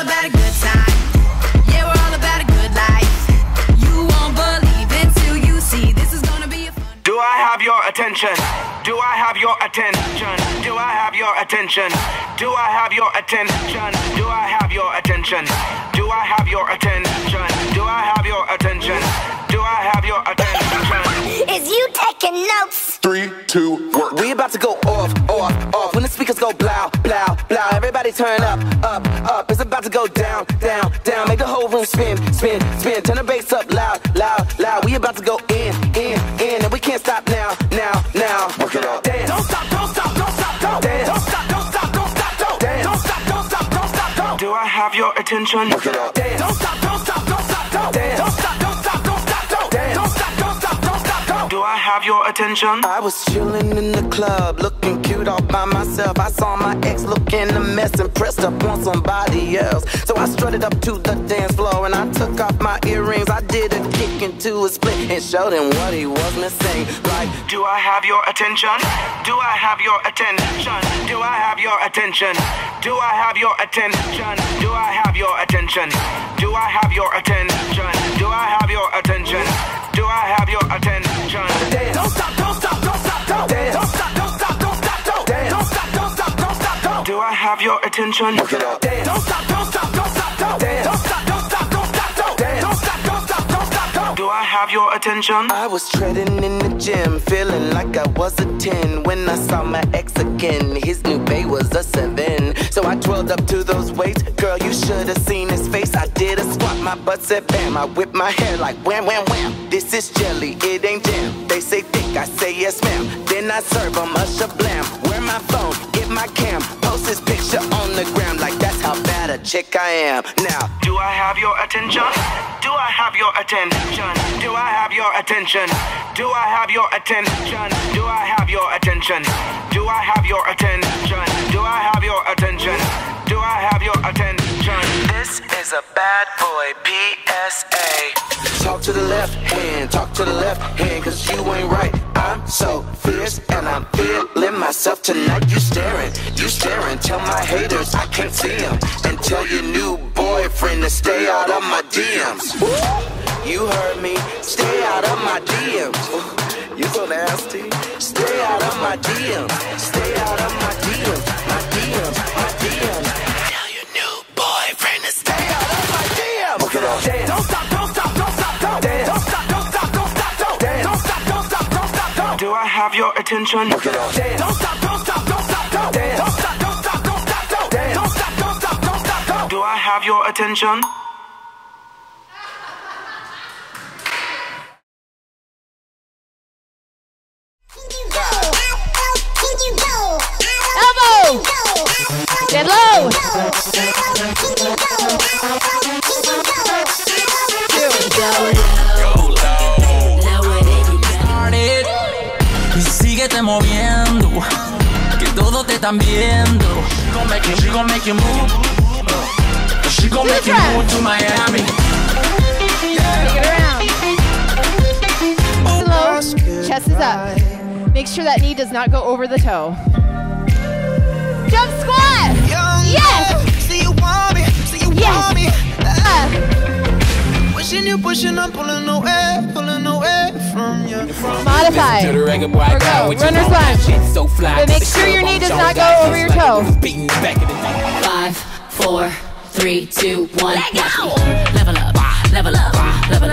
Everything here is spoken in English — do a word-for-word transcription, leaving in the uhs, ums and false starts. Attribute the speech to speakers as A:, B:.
A: about a good time. Yeah, we're all about a good life. You won't believe it till you see. This is gonna be a fun.
B: Do I have your attention? Do I have your attention? Do I have your attention? Do I have your attention? Do I have your attention? Do I have your attention? Do I have your attention? Do I have your attention?
C: Is you taking notes?
D: Three, two, work.
E: We about to go off, off, off. When the speakers go blow, blow, blow. Everybody turn up, up, up. It's about to go down, down, down. Make the whole room spin, spin, spin. Turn the bass up loud, loud, loud. We about to go in, in, in. And we can't stop now, now, now.
D: Work it out.
E: Dance. Don't stop, don't stop, don't stop, don't dance. Don't stop, don't stop, don't stop, don't dance. Don't stop, don't stop, don't stop, don't.
B: Do I have your attention?
D: Work it out.
E: Dance. Don't stop, don't stop, don't stop, don't dance. Don't stop, don't stop, don't stop, don't dance. Don't stop, don't stop, don't stop, don't.
B: Do I have your attention?
E: I was chilling in the club, looking cute all by myself. I saw my ex looking a mess and pressed up on somebody else. So I strutted up to the dance floor and I took off my earrings. I did a kick into a split and showed him what he was missing. Like,
B: do I have your attention? Do I have your attention? Do I have your attention? Do I have your attention? Do I have your attention? Do I have your attention? Do I have your attention? Do I have your attention?
E: dance. Don't stop, don't stop, don't stop, don't dance. Don't stop, don't stop, don't stop, don't dance. Don't stop, don't stop, don't stop, don't.
B: Do I have your attention?
D: Work it out.
E: Dance. Don't stop, don't stop, don't stop, don't dance. Don't stop, don't stop, don't stop, don't dance. Don't stop, don't stop, don't stop, don't.
B: Do I have your attention?
E: I was treading in the gym, feeling like I was a ten when I saw my ex again. His new bae was a seven. So I twirled up to those weights. Girl, you should have seen his face. I did a squat, my butt said bam. I whipped my hair like wham, wham, wham. This is jelly, it ain't jam. They say thick, I say yes, ma'am. Then I serve them a shablam. Wear my phone, get my cam. Post this picture on the gram like that's how bad a chick I am. Now,
B: do I have your attention? Do I have your attention? Do I have your attention? Do I have your attention? Do I have your attention? Do I have your attention? Do I have your attention? Do I have your attention? This is a bad boy P S A.
E: talk to the left hand, talk to the left hand, cause you ain't right. I'm so fierce and I'm feeling myself tonight. You staring, you staring, tell my haters I can't see them. And tell your new boyfriend to stay out of my D Ms. You heard me, stay out of my D Ms. You so nasty. Stay out of my D Ms. Stay out of my D Ms. My D Ms. My D Ms. Tell your new boyfriend to stay out of my D Ms.
D: Work it out.
E: Dance. Don't stop, don't stop, don't stop, don't dance. Don't stop, don't stop, don't stop, don't dance. Don't stop, don't stop, don't stop, don't.
B: Do I have your attention?
D: Work it out.
E: Dance. Don't stop, don't stop, don't stop, don't dance. Don't stop, don't stop, don't stop, don't dance. Don't stop, don't stop, don't stop, don't.
B: Do I have your attention?
F: Elbow! Get low!
G: Y síguete moviendo, que todos te están viendo. She gon' make you, she gon' make you move. She gon' make you move to Miami.
F: Take it around. Slow. Chest is up. Make sure that knee does not go over the toe. Jump squat! Yes!
H: See you want me, see you want me.
F: Uh.
H: Pushing you, pushing, I'm pulling away, pulling away from you.
F: Modify. Or go. Runner's lunge. But make sure your knee does not go over your toe.
A: Five, four, three, two, one. Let go. Level up, level up, level